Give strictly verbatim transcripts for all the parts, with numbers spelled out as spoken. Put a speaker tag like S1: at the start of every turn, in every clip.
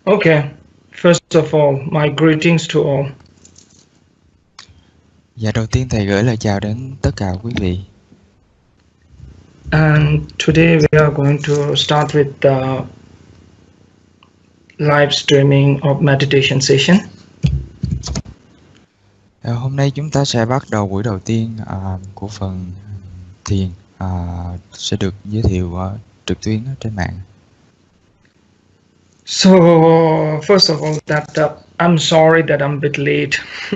S1: Okay, first of all, my greetings to all.
S2: Dạ, đầu tiên thầy gửi lời chào đến tất cả quý vị.
S1: And today we are going to start with the live streaming of meditation session.
S2: À, hôm nay chúng ta sẽ bắt đầu buổi đầu tiên à, của phần thiền à, sẽ được giới thiệu uh, trực tuyến trên mạng.
S1: So first of all, that uh, I'm sorry that I'm a bit late.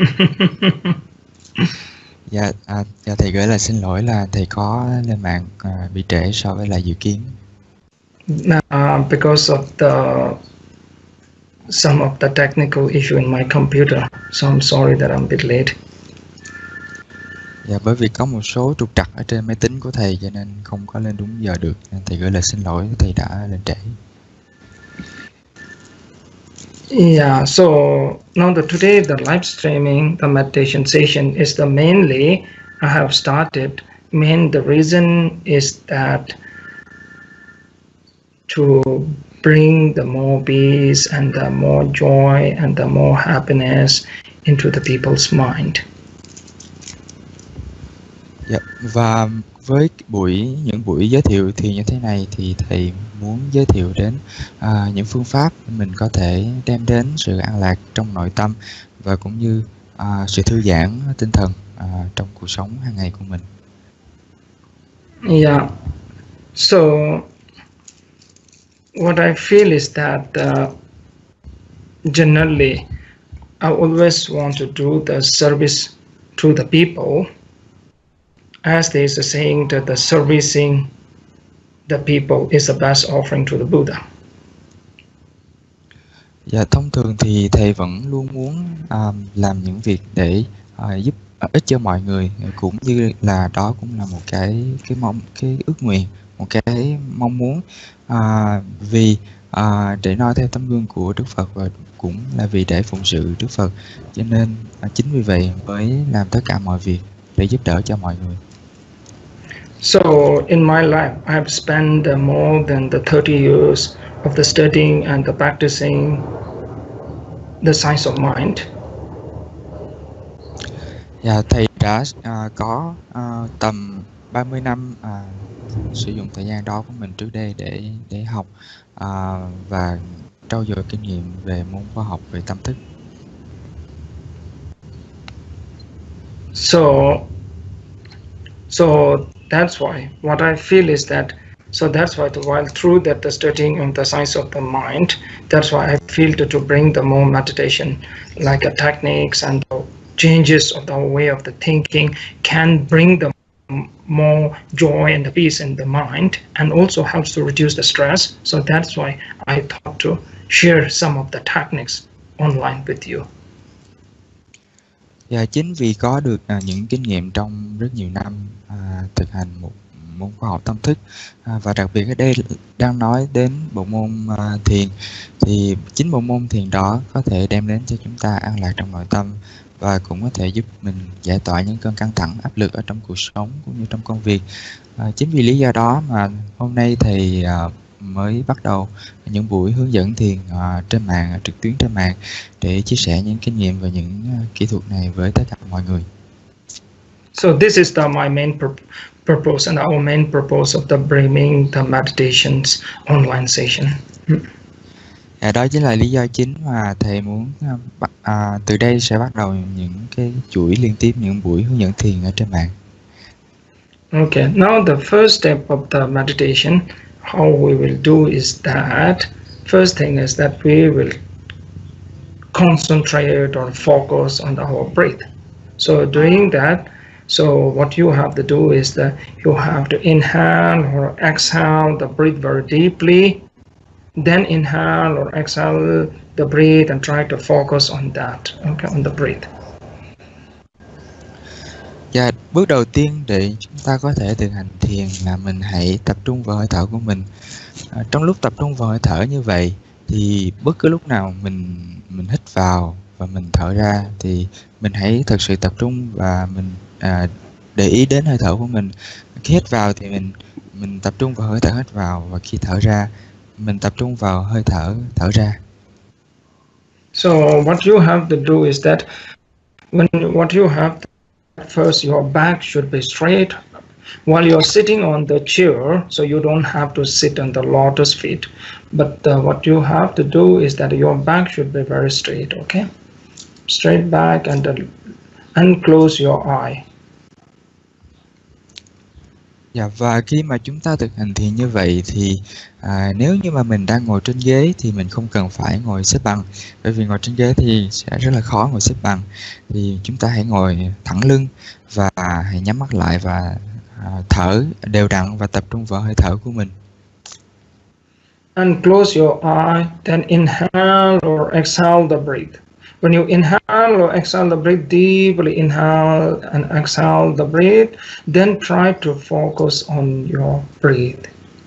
S2: Dạ, à, dạ, thầy gửi lời xin lỗi là thầy có lên mạng à, bị trễ so với lại dự kiến.
S1: Uh, because of the some of the technical issue in my computer, so I'm sorry that I'm a bit late.
S2: Dạ, bởi vì có một số trục trặc ở trên máy tính của thầy cho nên không có lên đúng giờ được, nên thầy gửi lời xin lỗi thầy đã lên trễ.
S1: Yeah, so now that today the live streaming, the meditation session is the mainly I have started. Main the reason is that to bring the more peace and the more joy and the more happiness into the people's mind.
S2: Dạ, và với buổi những buổi giới thiệu thì như thế này thì thầy muốn giới thiệu đến à, những phương pháp mình có thể đem đến sự an lạc trong nội tâm và cũng như à, sự thư giãn tinh thần à, trong cuộc sống hàng ngày của mình.
S1: Yeah, so what I feel is that uh, generally I always want to do the service to the people. As there is a saying that the servicing the people is the best offering to the Buddha.
S2: Dạ, thông thường thì thầy vẫn luôn muốn à, làm những việc để à, giúp à, ích cho mọi người, cũng như là đó cũng là một cái cái mong cái ước nguyện, một cái mong muốn à, vì à, để noi theo tấm gương của Đức Phật và cũng là vì để phụng sự Đức Phật, cho nên à, chính vì vậy mới làm tất cả mọi việc để giúp đỡ cho mọi người.
S1: So in my life, I have spent uh, more than the thirty years of the studying and the practicing the science of mind.
S2: Dạ, thầy đã à, có à, tầm ba mươi năm à, sử dụng thời gian đó của mình trước đây để để học à, và trau dồi kinh nghiệm về môn khoa học về tâm thức.
S1: So, so that's why what I feel is that. So that's why, the, while through that the studying of the science of the mind, that's why I feel to, to bring the more meditation, like a techniques and the changes of the way of the thinking can bring the more joy and the peace in the mind, and also helps to reduce the stress. So that's why I thought to share some of the techniques online with you.
S2: Và chính vì có được à, những kinh nghiệm trong rất nhiều năm à, thực hành một môn khoa học tâm thức à, và đặc biệt ở đây đang nói đến bộ môn à, thiền, thì chính bộ môn thiền đó có thể đem đến cho chúng ta an lạc trong nội tâm và cũng có thể giúp mình giải tỏa những cơn căng thẳng, áp lực ở trong cuộc sống cũng như trong công việc. À, chính vì lý do đó mà hôm nay thầy à, mới bắt đầu những buổi hướng dẫn thiền à, trên mạng, trực tuyến trên mạng để chia sẻ những kinh nghiệm và những à, kỹ thuật này với tất cả mọi người.
S1: So this is the my main pur purpose and our main purpose of the bringing the meditations online session.
S2: À, đó chính là lý do chính mà thầy muốn à, từ đây sẽ bắt đầu những cái chuỗi liên tiếp những buổi hướng dẫn thiền ở trên mạng.
S1: Okay, now the first step of the meditation, how we will do is that first thing is that we will concentrate or focus on our breath. So doing that, so what you have to do is that you have to inhale or exhale the breath very deeply, then inhale or exhale the breath and try to focus on that, okay, on the breath.
S2: Và bước đầu tiên để chúng ta có thể thực hành thiền là mình hãy tập trung vào hơi thở của mình. À, trong lúc tập trung vào hơi thở như vậy thì bất cứ lúc nào mình mình hít vào và mình thở ra thì mình hãy thực sự tập trung và mình à, để ý đến hơi thở của mình. Khi hít vào thì mình mình tập trung vào hơi thở hít vào, và khi thở ra mình tập trung vào hơi thở thở ra.
S1: So what you have to do is that when what you have first, your back should be straight while you're sitting on the chair, so you don't have to sit on the lotus feet, but uh, what you have to do is that your back should be very straight. Okay, straight back, and uh, and close your eye.
S2: Dạ, và khi mà chúng ta thực hành thiền như vậy thì à, nếu như mà mình đang ngồi trên ghế thì mình không cần phải ngồi xếp bằng, bởi vì ngồi trên ghế thì sẽ rất là khó ngồi xếp bằng. Thì chúng ta hãy ngồi thẳng lưng và hãy nhắm mắt lại và à, thở đều đặn và tập trung vào hơi thở của mình.
S1: And close your eye, then inhale or exhale the breath. When you inhale or exhale the breath, deeply inhale and exhale the breath, then try to focus on your breath.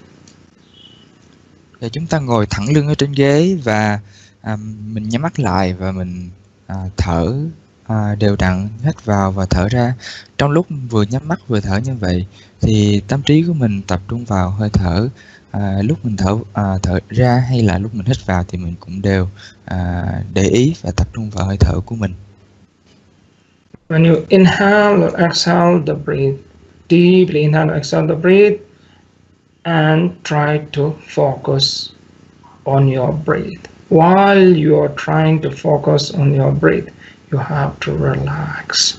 S2: Và chúng ta ngồi thẳng lưng ở trên ghế và à, mình nhắm mắt lại và mình à, thở à, đều đặn, hít vào và thở ra. Trong lúc vừa nhắm mắt vừa thở như vậy thì tâm trí của mình tập trung vào hơi thở. À, lúc mình thở à, thở ra hay là lúc mình hít vào thì mình cũng đều à, để ý và tập trung vào hơi thở của mình.
S1: When you inhale or exhale the breath, deeply inhale or exhale the breath, and try to focus on your breath. While you are trying to focus on your breath, you have to relax.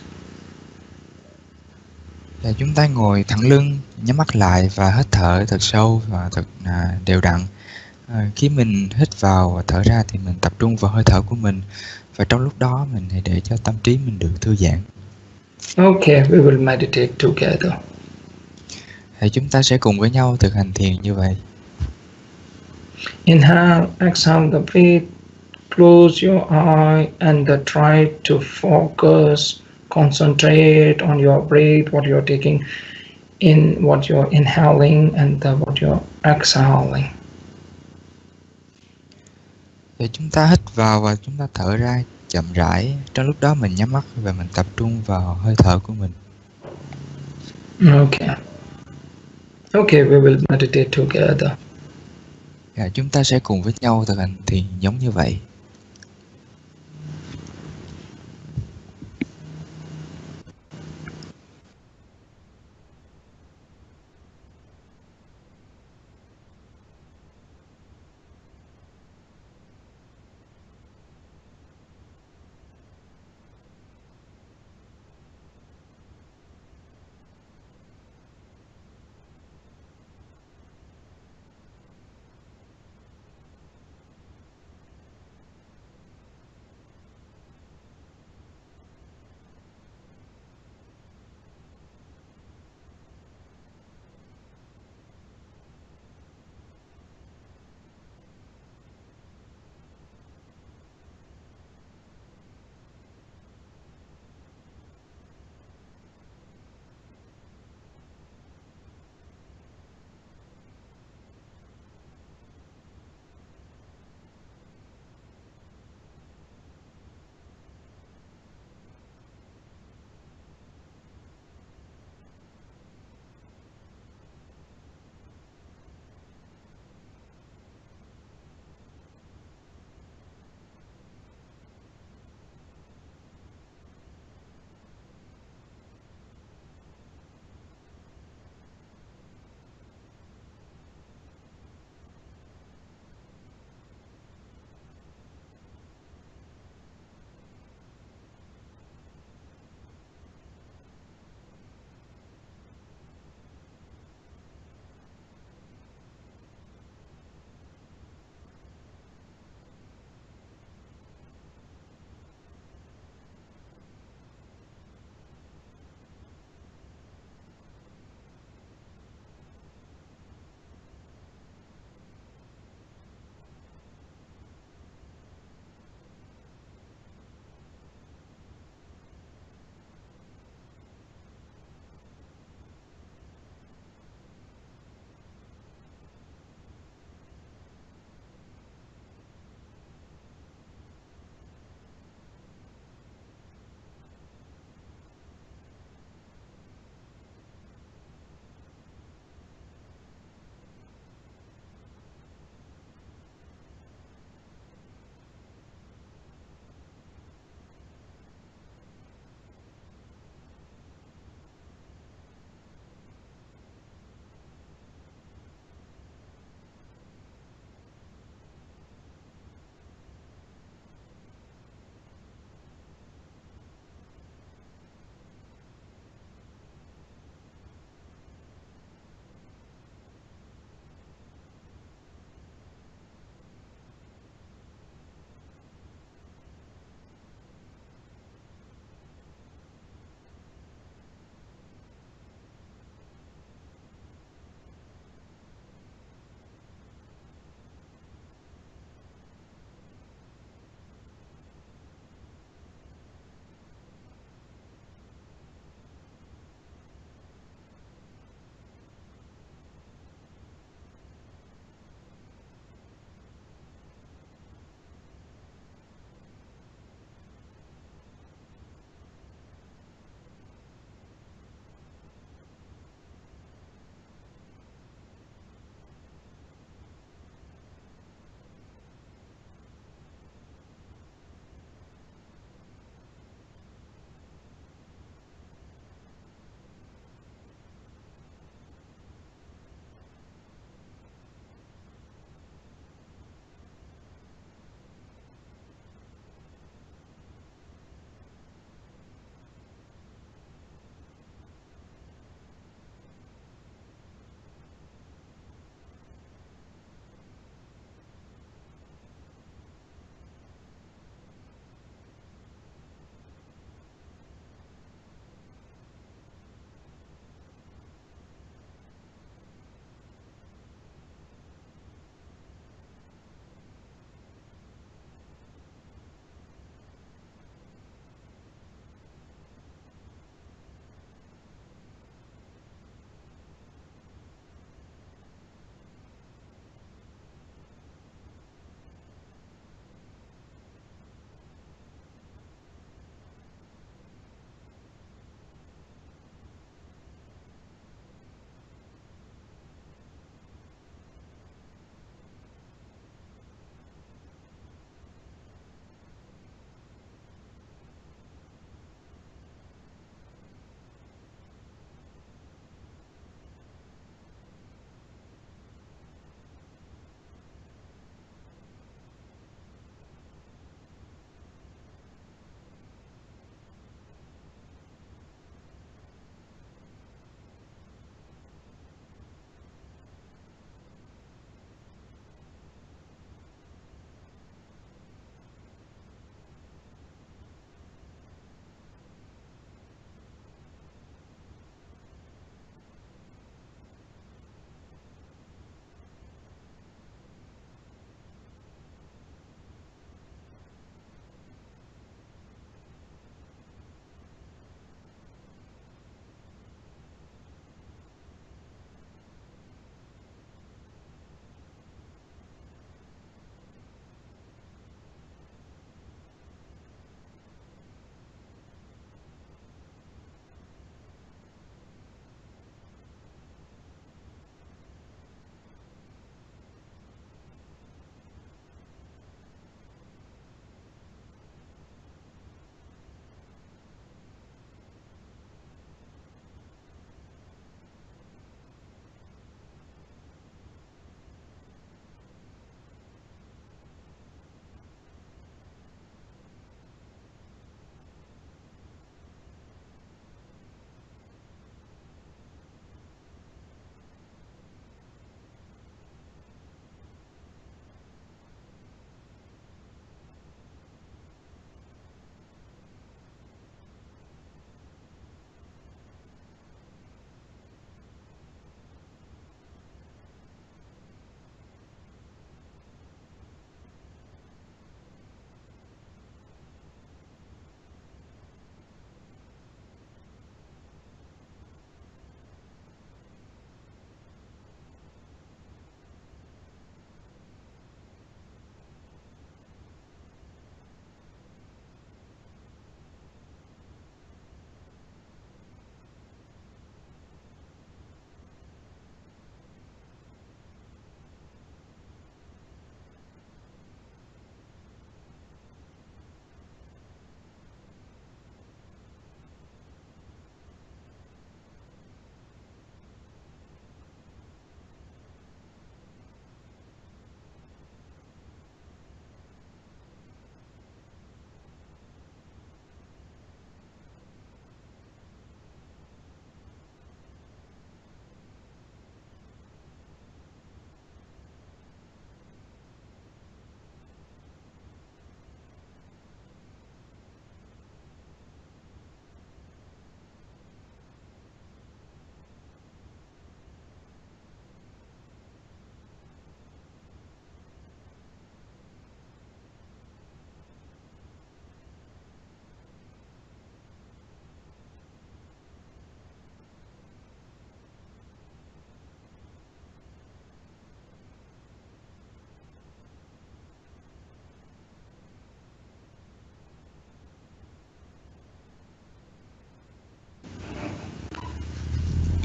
S2: Và chúng ta ngồi thẳng lưng, nhắm mắt lại và hít thở thật sâu và thật à, đều đặn. À, khi mình hít vào và thở ra thì mình tập trung vào hơi thở của mình, và trong lúc đó mình hãy để cho tâm trí mình được thư giãn.
S1: Okay, we will meditate together.
S2: Thì chúng ta sẽ cùng với nhau thực hành thiền như vậy.
S1: Inhale, exhale the breath, close your eye and uh, try to focus, concentrate on your breath, what you're taking in, what you're inhaling, and uh, what you're exhaling.
S2: Thì chúng ta hít vào và chúng ta thở ra chậm rãi. Trong lúc đó mình nhắm mắt và mình tập trung vào hơi thở của mình.
S1: Okay. Okay, we will meditate together.
S2: Và chúng ta sẽ cùng với nhau thực hành thiền giống như vậy.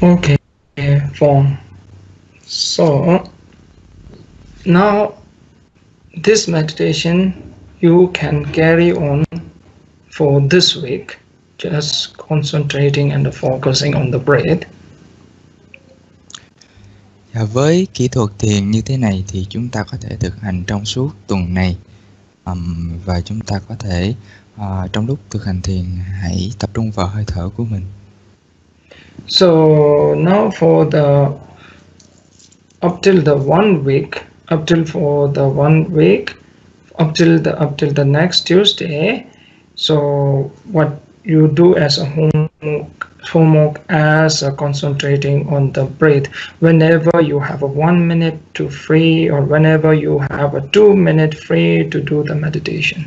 S1: Okay, form. So now this meditation you can carry on for this week, just concentrating and focusing on the breath.
S2: Và với kỹ thuật thiền như thế này thì chúng ta có thể thực hành trong suốt tuần này, um, và chúng ta có thể uh, trong lúc thực hành thiền hãy tập trung vào hơi thở của mình.
S1: So now for the up till the one week, up till for the one week, up till the up till the next Tuesday. So what you do as a homework, homework as a concentrating on the breath. Whenever you have a one minute to free, or whenever you have a two minute free to do the meditation.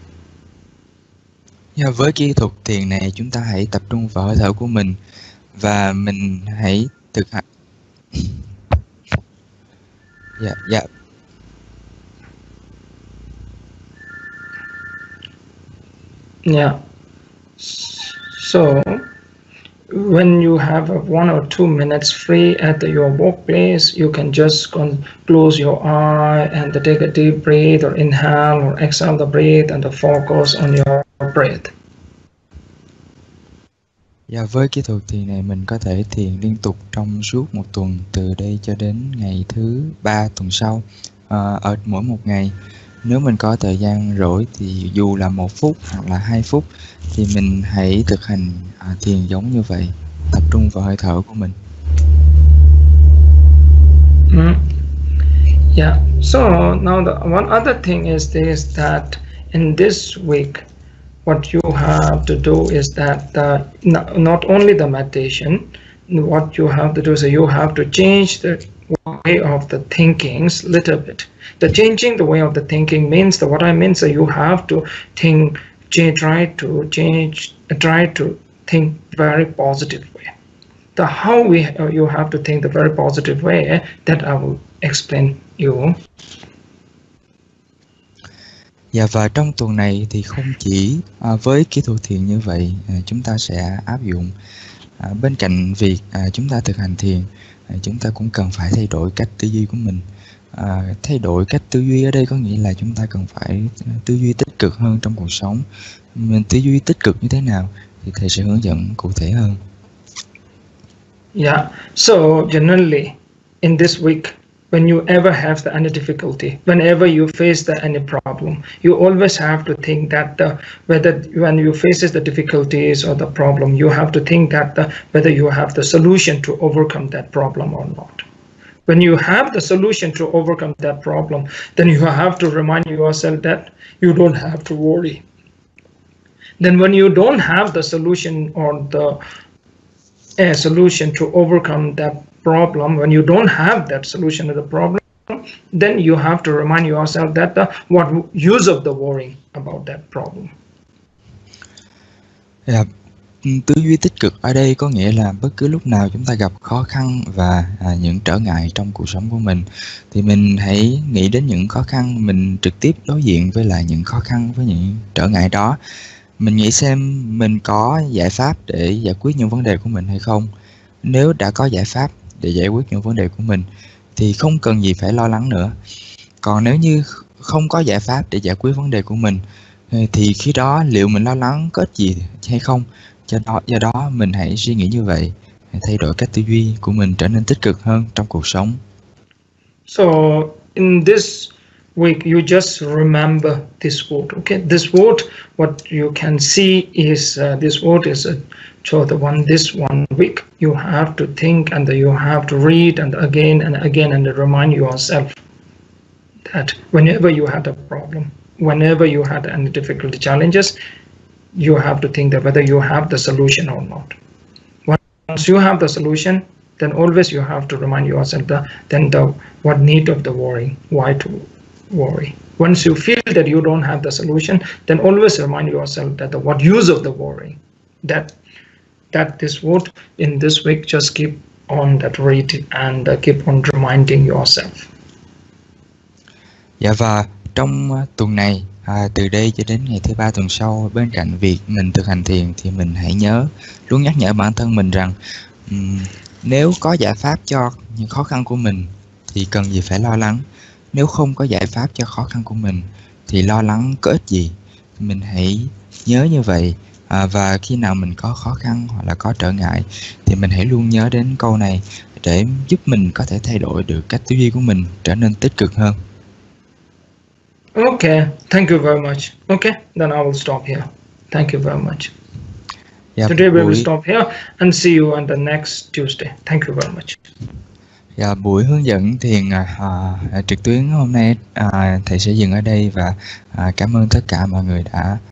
S2: Yeah, với kỹ thuật thiền này chúng ta hãy tập trung vào hơi thở của mình và mình hãy thực hành. Dạ, dạ.
S1: Yeah. So when you have a one or two minutes free at the, your workplace, you can just con close your eye and take a deep breath, or inhale or exhale the breath, and focus on your breath.
S2: Và với kỹ thuật thiền này mình có thể thiền liên tục trong suốt một tuần, từ đây cho đến ngày thứ ba tuần sau. À, ở mỗi một ngày, nếu mình có thời gian rỗi thì dù là một phút hoặc là hai phút thì mình hãy thực hành à, thiền giống như vậy, tập trung vào hơi thở của mình.
S1: Mm. Yeah. So now the one other thing is this, that in this week, what you have to do is that uh, not only the meditation, what you have to do is you have to change the way of the thinkings little bit. The changing the way of the thinking means that what I mean is you have to think, try to change, try to think very positive way. The how we uh, you have to think the very positive way, that I will explain you.
S2: Dạ, và trong tuần này thì không chỉ à, với kỹ thuật thiền như vậy, à, chúng ta sẽ áp dụng à, bên cạnh việc à, chúng ta thực hành thiền, à, chúng ta cũng cần phải thay đổi cách tư duy của mình. À, thay đổi cách tư duy ở đây có nghĩa là chúng ta cần phải tư duy tích cực hơn trong cuộc sống. Mình tư duy tích cực như thế nào thì thầy sẽ hướng dẫn cụ thể hơn.
S1: Yeah, so generally in this week, when you ever have the any difficulty, whenever you face the any problem, you always have to think that the, whether when you faces the difficulties or the problem, you have to think that the, whether you have the solution to overcome that problem or not. When you have the solution to overcome that problem, then you have to remind yourself that you don't have to worry. Then when you don't have the solution or the a solution to overcome that problem, when you don't have that solution to the problem, then you have to remind yourself that the, what use of the worrying about that problem.
S2: Yeah. Tư duy tích cực ở đây có nghĩa là bất cứ lúc nào chúng ta gặp khó khăn và à, những trở ngại trong cuộc sống của mình thì mình hãy nghĩ đến những khó khăn, mình trực tiếp đối diện với lại những khó khăn, với những trở ngại đó. Mình nghĩ xem mình có giải pháp để giải quyết những vấn đề của mình hay không. Nếu đã có giải pháp để giải quyết những vấn đề của mình thì không cần gì phải lo lắng nữa. Còn nếu như không có giải pháp để giải quyết vấn đề của mình thì khi đó liệu mình lo lắng có ích gì hay không? Do đó, do đó mình hãy suy nghĩ như vậy, thay đổi cách tư duy của mình trở nên tích cực hơn trong cuộc sống.
S1: So in this week, you just remember this word. Okay, this word, what you can see is uh, this word is uh, so the one this one week you have to think and you have to read and again and again and remind yourself that whenever you had a problem, whenever you had any difficult challenges, you have to think that whether you have the solution or not. Once you have the solution, then always you have to remind yourself that then the what need of the worrying, why to worry. Once you feel that you don't have the solution, then always remind yourself that the what use of the worrying. That that this word in this week, just keep on that reading and uh, keep on reminding yourself.
S2: Dạ, và trong uh, tuần này, à, từ đây cho đến ngày thứ ba tuần sau, bên cạnh việc mình thực hành thiền thì mình hãy nhớ luôn nhắc nhở bản thân mình rằng um, Nếu có giải pháp cho những khó khăn của mình thì cần gì phải lo lắng. Nếu không có giải pháp cho khó khăn của mình thì lo lắng có ích gì. Mình hãy nhớ như vậy, à, và khi nào mình có khó khăn hoặc là có trở ngại thì mình hãy luôn nhớ đến câu này để giúp mình có thể thay đổi được cách tư duy của mình trở nên tích cực hơn.
S1: Okay, thank you very much. Okay, then I will stop here. Thank you very much.
S2: Dạ,
S1: Today we will
S2: buổi,
S1: stop here and see you on the next Tuesday. Thank you very much.
S2: dạ, buổi hướng dẫn thiền à, à, trực tuyến hôm nay à, thầy sẽ dừng ở đây và à, cảm ơn tất cả mọi người đã